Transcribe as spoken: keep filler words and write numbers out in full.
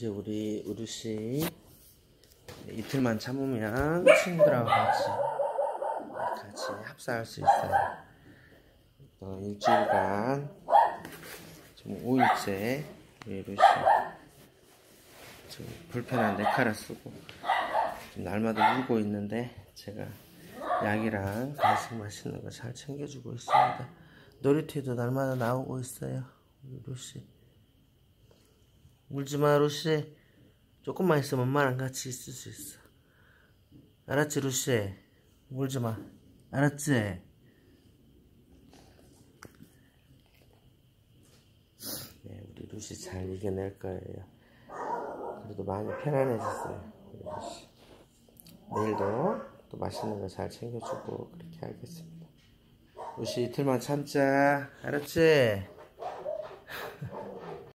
이제 우리 우루씨 이틀만 참으면 친구들하고 같이 같이 합사할 수 있어요. 어, 일주일간 지금 오 일째 우리 우루씨 좀 불편한 네카라 쓰고 좀 날마다 울고 있는데 제가 약이랑 간식 맛있는 거 잘 챙겨주고 있습니다. 놀이터에도 날마다 나오고 있어요. 우리 루시 울지마. 루시 조금만 있으면 엄마랑 같이 있을 수 있어. 알았지 루시? 울지마. 알았지? 네, 우리 루시 잘 이겨낼 거예요. 그래도 많이 편안해졌어요 우리 루시. 내일도 또 맛있는 거 잘 챙겨주고 그렇게 하겠습니다. 루시 이틀만 참자. 알았지?